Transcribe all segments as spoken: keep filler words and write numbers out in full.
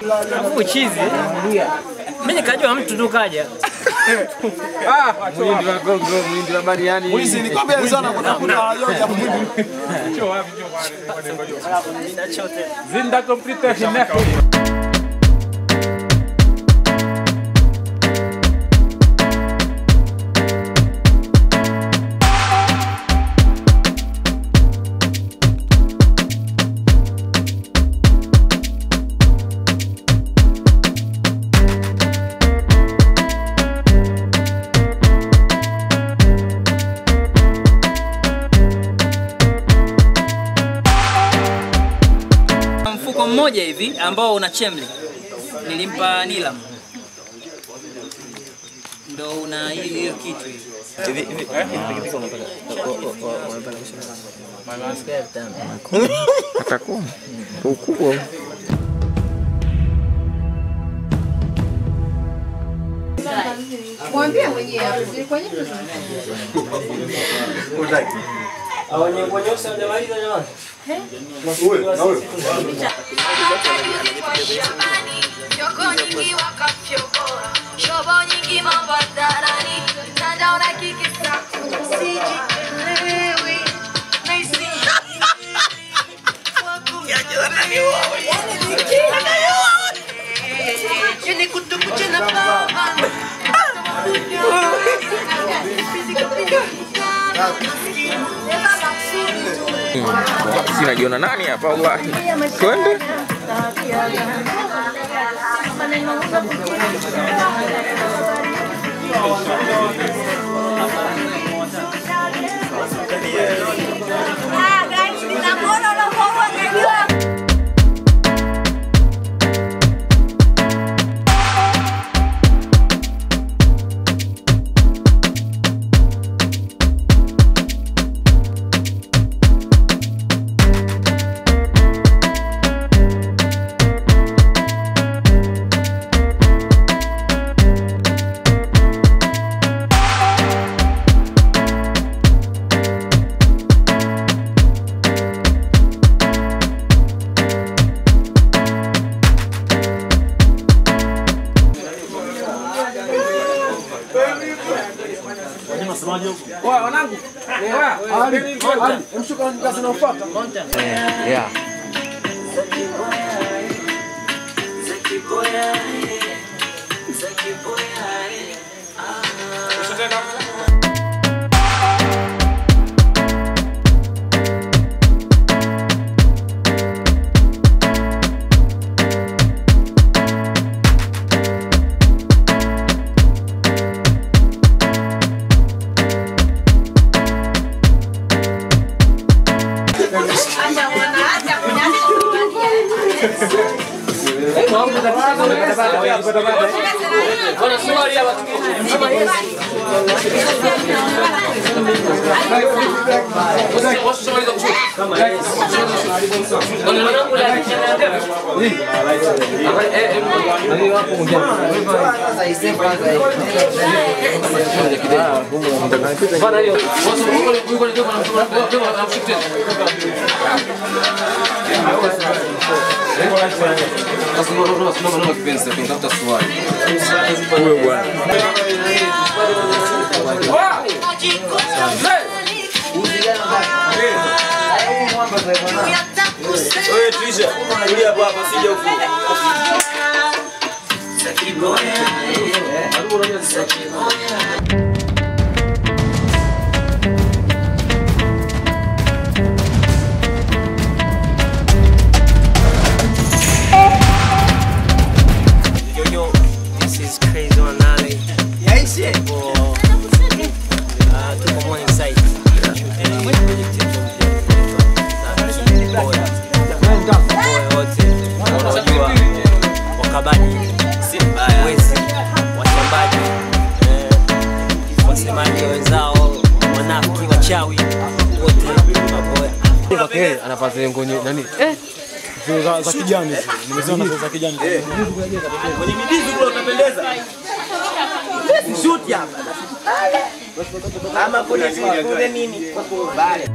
Alafu chizi. Mimi nikajua mtu tu kaja. Ah, mwindi wa Kongo, mwindi wa Bariani. Mwizi ni kombe sana kuna kuna yoga mwindi. Njoo wapi njoo bwana. Alafu nina chote. Zinda complete hina. Mfuko mmoja hivi ambao una chemli. Nilimpa Nilam. Ndio una hiyo kitu hivi. Hivi hivi hivi unapata. Unapata kisha. Atakuwa. Ukubwa. Mwambie mwenyewe, kwa nini? Au ni kwa nyosa hujamaliza jamani? Eh? Wewe, na wewe. Yoko nyingi wakafyokoa, shobo nyingi mabadarani, mtandao na kikisa, sijielewi, naisi. Yeni kutukuche na baba. Sina jiona nani hapa wallahi. Twende. Ah, guys, ninamuona unapokuwa unajua. Oa wanangu. Oa. Ali, mshuka kazi inayofuata. Yeah. Sasa no no no no kipenzi tunatafuta swali. Wewe bwana. Wewe Trisha, kulia hapa hapa sija huko. This is crazy on Nale. Yeah, shit. Uh, tuko more inside. Unajua wakabaji, wezi, wachambaji, wasemaji wenzao, wanafiki, wachawi, wote maboya. Okay, anapata ngonyo nani? Eh. Za za kijani. Nimeziona za kijani. Kwenye midizi kule utapendeza. Shoot hapa. Ama kwenye kule nini? Bale.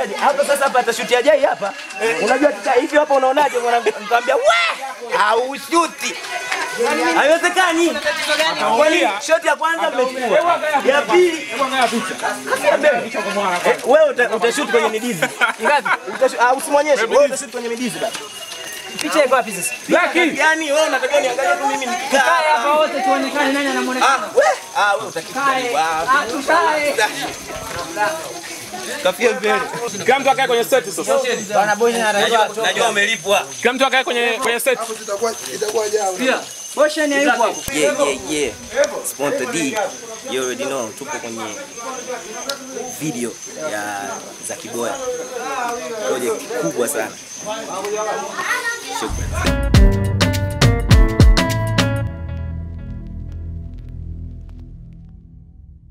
aje? Hapa sasa hapa atashuti aje hapa? Unajua tata hivi hapa unaonaje mwanangu? Nikamwambia, "We! Au shuti." Haiwezekani. Kwani shoti ya kwanza mmechukua. Ya pili, Hebu angalia picha. wewe utashoot kwenye midizi. Ngapi? Usimwonyeshe. Wewe utashoot kwenye midizi basi. Picha iko wapi sasa? Lucky. Yaani wewe unataka niangalie tu mimi nikikaa. Kae hapa wote tuonekane nani anamuonekana. Ah, wewe ah wewe utakikai. Ah, tukae. Kafia mbele. Kila mtu akae kwenye set sasa. Bwana boy anajua. Najua umelipwa. Kila mtu akae kwenye kwenye set. Itakuwa jao. Bosha ni yupo hapo. Yeah, yeah, yeah. Sponsor D. You already know, tupo kwenye video ya za Kiboya. Project kubwa sana. Shukrani.